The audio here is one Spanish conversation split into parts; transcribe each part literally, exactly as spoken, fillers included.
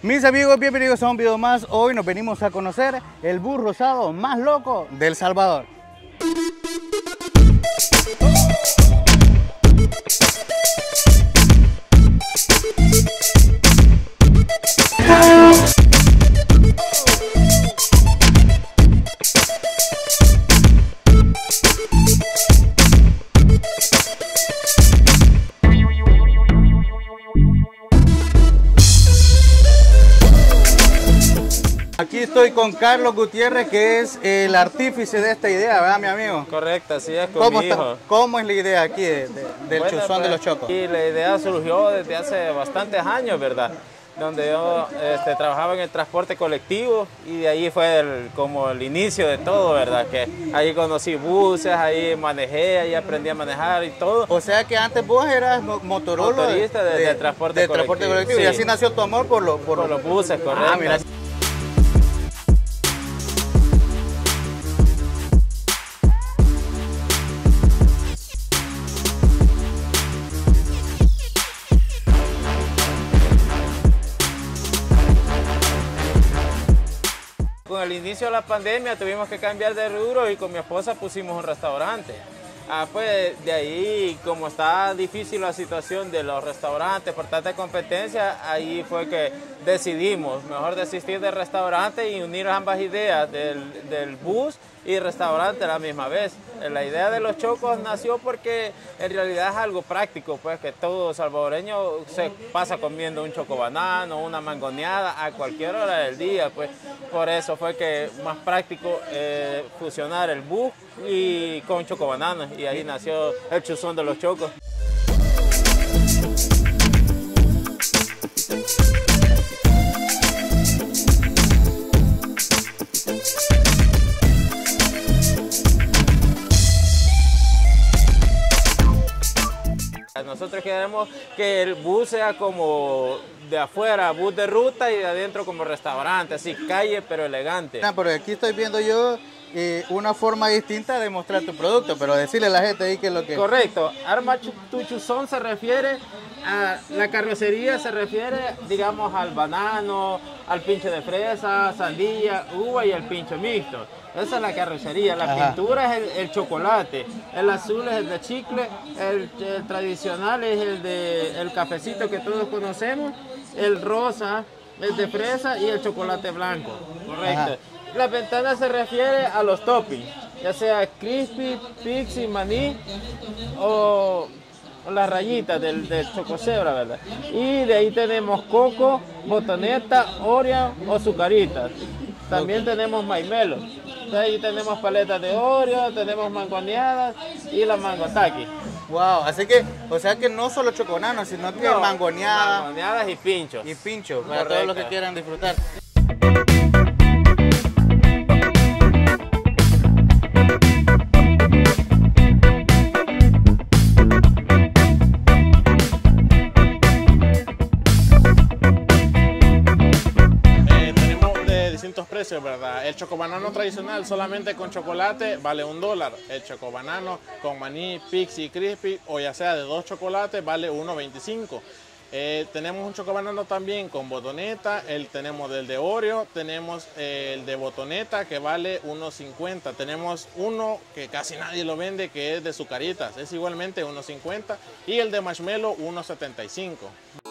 Mis amigos, bienvenidos a un video más. Hoy nos venimos a conocer el bus rosado más loco del Salvador. Aquí estoy con Carlos Gutiérrez, que es el artífice de esta idea, ¿verdad, mi amigo? Correcto, así es, con ¿Cómo, mi hijo. está, ¿Cómo es la idea aquí de, de, del Bueno, chuzón pues, de los chocos? Y la idea surgió desde hace bastantes años, ¿verdad? Donde yo este, trabajaba en el transporte colectivo y de ahí fue el, como el inicio de todo, ¿verdad? Que ahí conocí buses, ahí manejé, ahí aprendí a manejar y todo. O sea que antes vos eras motorólogo Motorista de, de, de transporte de colectivo. transporte colectivo Sí. Y así nació tu amor por, lo, por, por los buses, correcto. Ah, mira. Con el inicio de la pandemia tuvimos que cambiar de rubro y con mi esposa pusimos un restaurante. Ah, pues de ahí, como está difícil la situación de los restaurantes por tanta competencia, ahí fue que decidimos mejor desistir del restaurante y unir ambas ideas del, del bus y restaurante a la misma vez. La idea de los chocos nació porque en realidad es algo práctico, pues que todo salvadoreño se pasa comiendo un chocobanano, una mangoneada a cualquier hora del día, pues por eso fue que más práctico eh, fusionar el bus y con chocobananos y ahí nació el chuzón de los chocos. Nosotros queremos que el bus sea como de afuera, bus de ruta, y de adentro como restaurante, así calle pero elegante. Ah, pero aquí estoy viendo yo eh, una forma distinta de mostrar tu producto, pero decirle a la gente ahí que es lo que... Correcto, arma tu chuzón se refiere a la carrocería, se refiere digamos al banano, al pincho de fresa, sandía, uva y el pincho mixto. Esa es la carrocería. La Ajá. pintura es el, el chocolate, el azul es el de chicle, el, el tradicional es el de el cafecito que todos conocemos, el rosa es de fresa y el chocolate blanco, correcto. Ajá. La ventana se refiere a los toppings, ya sea crispy, pixie, maní o las rayitas del, del chococebra, ¿verdad? Y de ahí tenemos coco, botoneta, Oreo o sucaritas. También tenemos maimelo. De ahí tenemos paletas de Oreo, tenemos mangoneadas y la mangotaki. Wow, así que, o sea que no solo choconanos, sino que No, mangoneadas mangoneadas y pinchos. y pincho, para Correcto. todos los que quieran disfrutar. Precios, ¿verdad? El chocobanano tradicional solamente con chocolate vale un dólar. El chocobanano con maní, pixie, crispy o ya sea de dos chocolates vale uno veinticinco. Eh, tenemos un chocobanano también con botoneta, el, tenemos del de Oreo, tenemos eh, el de botoneta que vale uno cincuenta. Tenemos uno que casi nadie lo vende que es de sucaritas, es igualmente uno cincuenta y el de marshmallow uno setenta y cinco.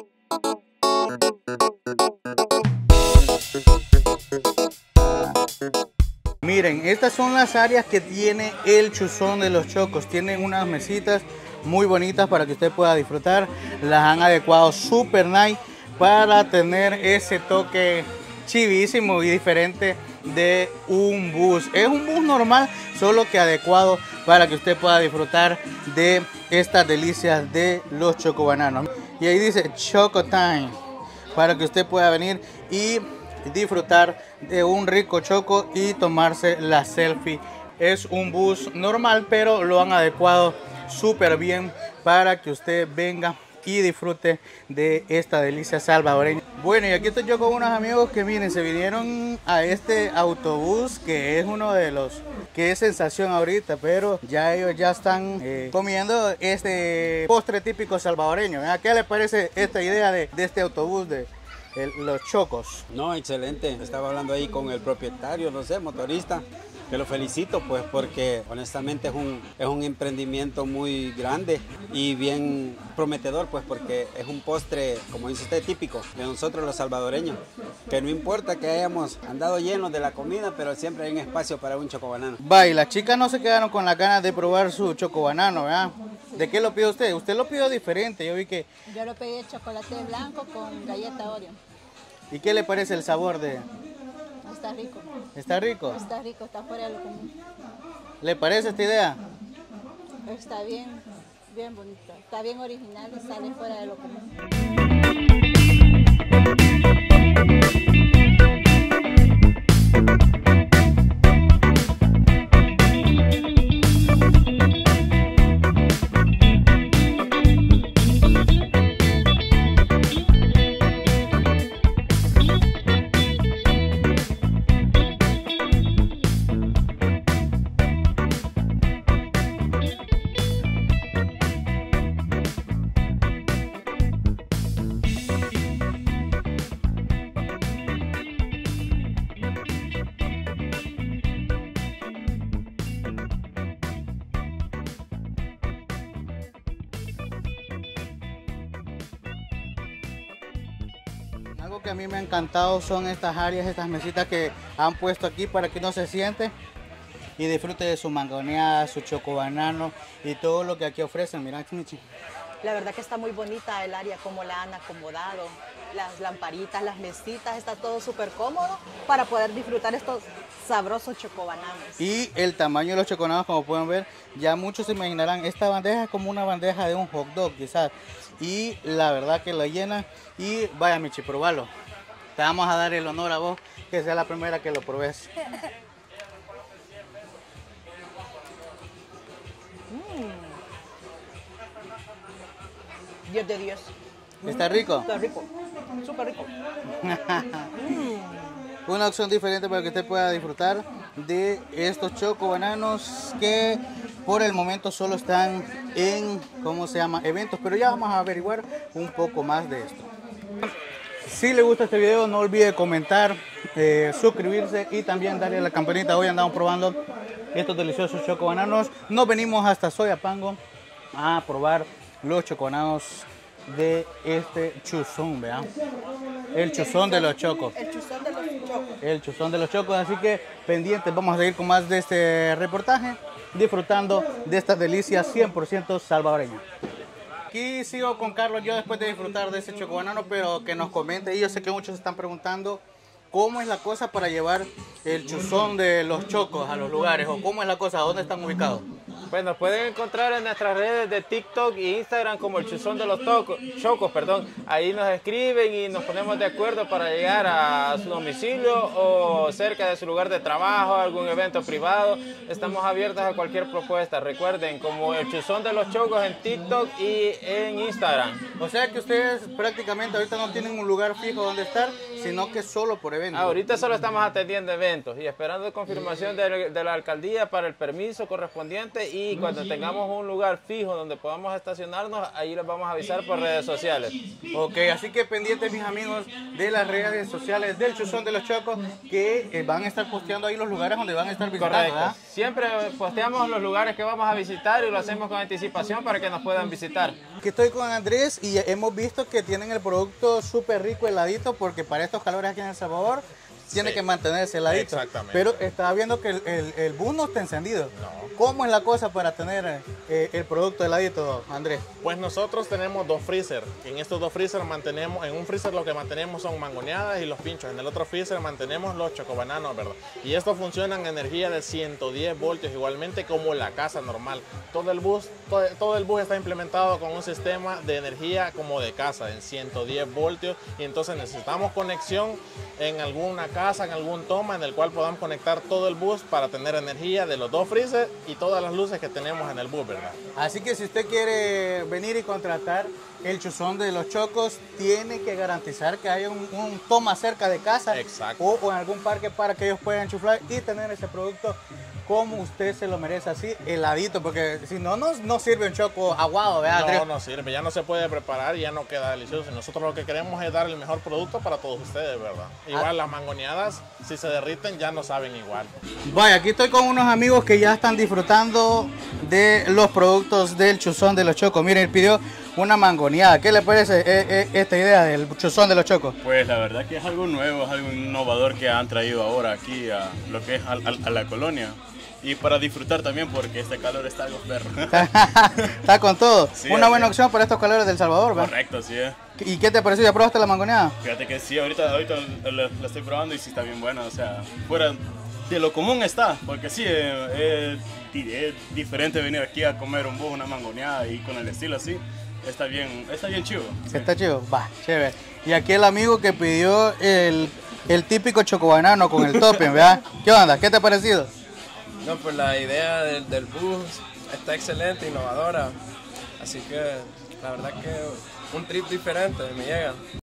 Miren, estas son las áreas que tiene el chuzón de los chocos. Tienen unas mesitas muy bonitas para que usted pueda disfrutar. Las han adecuado super nice para tener ese toque chivísimo y diferente de un bus. Es un bus normal, solo que adecuado para que usted pueda disfrutar de estas delicias de los chocobananos. Y ahí dice Choco Time, para que usted pueda venir y disfrutar de un rico choco y tomarse la selfie. Es un bus normal, pero lo han adecuado súper bien para que usted venga y disfrute de esta delicia salvadoreña. Bueno, y aquí estoy yo con unos amigos que miren, se vinieron a este autobús que es uno de los que es sensación ahorita, pero ya ellos ya están eh, comiendo este postre típico salvadoreño. ¿A qué les parece esta idea de, de este autobús de el- los chocos. No, excelente. Estaba hablando ahí con el propietario, no sé, motorista, que lo felicito pues porque honestamente es un, es un emprendimiento muy grande y bien prometedor pues porque es un postre, como dice usted, típico de nosotros los salvadoreños, que no importa que hayamos andado llenos de la comida, pero siempre hay un espacio para un chocobanano. Va, y las chicas no se quedaron con las ganas de probar su chocobanano, ¿verdad? ¿De qué lo pidió usted? Usted lo pidió diferente, yo vi que... Yo lo pedí chocolate blanco con galleta Oreo. ¿Y qué le parece el sabor de...? Está rico, ¿Está rico? está rico, está fuera de lo común. ¿Le parece esta idea? Está bien, bien bonito. Está bien original y sale fuera de lo común. Algo que a mí me ha encantado son estas áreas, estas mesitas que han puesto aquí para que uno se siente y disfrute de su mangoneada, su chocobanano y todo lo que aquí ofrecen. Mira, Chinichi. La verdad que está muy bonita el área, como la han acomodado, las lamparitas, las mesitas, está todo súper cómodo para poder disfrutar estos sabrosos chocobananos. Y el tamaño de los chocobananos, como pueden ver, ya muchos se imaginarán, esta bandeja es como una bandeja de un hot dog quizás. Y la verdad que la llena y vaya Michi, probalo. Te vamos a dar el honor a vos, que sea la primera que lo probes. diez de diez. ¿Está rico? Está rico, súper rico. Una opción diferente para que usted pueda disfrutar de estos chocobananos que por el momento solo están en, ¿cómo se llama? Eventos, pero ya vamos a averiguar un poco más de esto. Si le gusta este video, no olvide comentar, eh, suscribirse y también darle a la campanita. Hoy andamos probando estos deliciosos chocobananos. Nos venimos hasta Soyapango a probar los chocobananos de este chuzón, vean. El chuzón de los chocos. El chuzón de los chocos. El chuzón de los chocos, así que pendientes, vamos a seguir con más de este reportaje, disfrutando de estas delicias cien por ciento salvadoreñas. Aquí sigo con Carlos, yo después de disfrutar de ese chocobanano, pero que nos comente, y yo sé que muchos se están preguntando cómo es la cosa para llevar el chuzón de los chocos a los lugares, o cómo es la cosa, dónde están ubicados. Pues nos pueden encontrar en nuestras redes de TikTok e Instagram como el Chuzón de los Tocos, Chocos, perdón. Ahí nos escriben y nos ponemos de acuerdo para llegar a su domicilio o cerca de su lugar de trabajo, algún evento privado. Estamos abiertos a cualquier propuesta. Recuerden, como el Chuzón de los Chocos en TikTok y en Instagram. O sea que ustedes prácticamente ahorita no tienen un lugar fijo donde estar, sino que solo por eventos. Ahorita solo estamos atendiendo eventos y esperando confirmación de, de la alcaldía para el permiso correspondiente. Y cuando tengamos un lugar fijo donde podamos estacionarnos, ahí les vamos a avisar por redes sociales. Ok, así que pendientes mis amigos de las redes sociales del Chuzón de los Chocos, que eh, van a estar posteando ahí los lugares donde van a estar visitando. Correcto. ¿Verdad? Siempre posteamos los lugares que vamos a visitar y lo hacemos con anticipación para que nos puedan visitar. Aquí estoy con Andrés y hemos visto que tienen el producto súper rico heladito, porque para estos calores aquí en El Salvador tiene Sí. que mantenerse heladito. Exactamente. Pero estaba viendo que el, el, el bus no está encendido. No. ¿Cómo es la cosa para tener eh, el producto heladito, Andrés? Pues nosotros tenemos dos freezer. En estos dos freezer mantenemos, en un freezer lo que mantenemos son mangoneadas y los pinchos. En el otro freezer mantenemos los chocobananos, ¿verdad? Y estos funcionan en energía de ciento diez voltios, igualmente como la casa normal. Todo el bus, todo, todo el bus está implementado con un sistema de energía como de casa, en ciento diez voltios. Y entonces necesitamos conexión en alguna casa, en algún toma, en el cual podamos conectar todo el bus para tener energía de los dos freezers y todas las luces que tenemos en el bus, ¿verdad? Así que si usted quiere venir y contratar el Chuzón de los Chocos, tiene que garantizar que haya un, un toma cerca de casa. Exacto. o, o en algún parque para que ellos puedan enchuflar y tener ese producto como usted se lo merece, así heladito, porque si no, no, no sirve un choco aguado, ¿verdad? No, Andrés? no sirve, ya no se puede preparar y ya no queda delicioso. Nosotros lo que queremos es dar el mejor producto para todos ustedes, ¿verdad? Igual Ah. las mangoneadas, si se derriten, ya no saben igual. Vaya, aquí estoy con unos amigos que ya están disfrutando de los productos del chuzón de los chocos. Miren, él pidió una mangoneada. ¿Qué le parece eh, eh, esta idea del chuzón de los chocos? Pues la verdad que es algo nuevo, es algo innovador que han traído ahora aquí a lo que es a, a- a la colonia. Y para disfrutar también porque este calor está algo perro. Está con todo. Sí, una buena así. opción para estos calores del Salvador, ¿verdad? Correcto, sí es. ¿Y qué te pareció? ¿Ya probaste la mangoneada? Fíjate que sí, ahorita, ahorita la, la estoy probando y sí está bien buena. O sea, fuera de lo común está, porque sí, eh, es, di- es diferente venir aquí a comer un búho, una mangoneada y con el estilo así. Está bien, está bien chivo. Está chido, va, chévere. Y aquí el amigo que pidió el, el típico chocobanano con el topping, ¿verdad? ¿Qué onda? ¿Qué te ha parecido? No, pues la idea del, del bus está excelente, innovadora. Así que la verdad que un trip diferente me llega.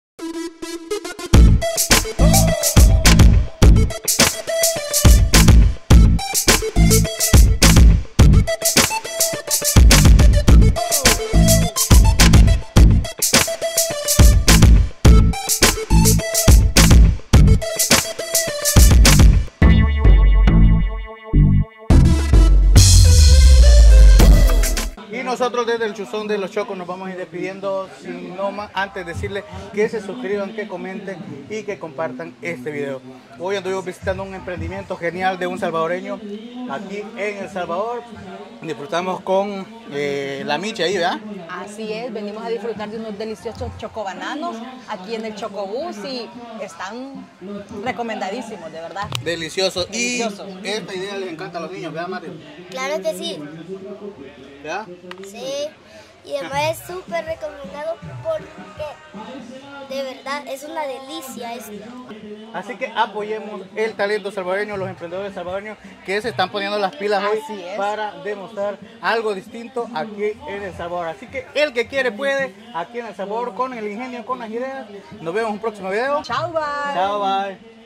Y nosotros desde el Chuzón de los Chocos nos vamos a ir despidiendo, sin no más, antes decirles que se suscriban, que comenten y que compartan este video. Hoy anduvimos visitando un emprendimiento genial de un salvadoreño aquí en El Salvador. Disfrutamos con eh, la Micha ahí, ¿verdad? Así es, venimos a disfrutar de unos deliciosos chocobananos aquí en el Chocobús y están recomendadísimos, de verdad. Delicioso. Delicioso. Y esta idea les encanta a los niños, ¿verdad, Mario? Claro que sí, ¿Verdad? sí. Y además es súper recomendado porque de verdad es una delicia esto. Así que apoyemos el talento salvadoreño, los emprendedores salvadoreños que se están poniendo las pilas hoy Así es. para demostrar algo distinto aquí en El Salvador. Así que el que quiere puede, aquí en El Salvador, con el ingenio, con las ideas. Nos vemos en un próximo video. Chao, bye. Chao, bye.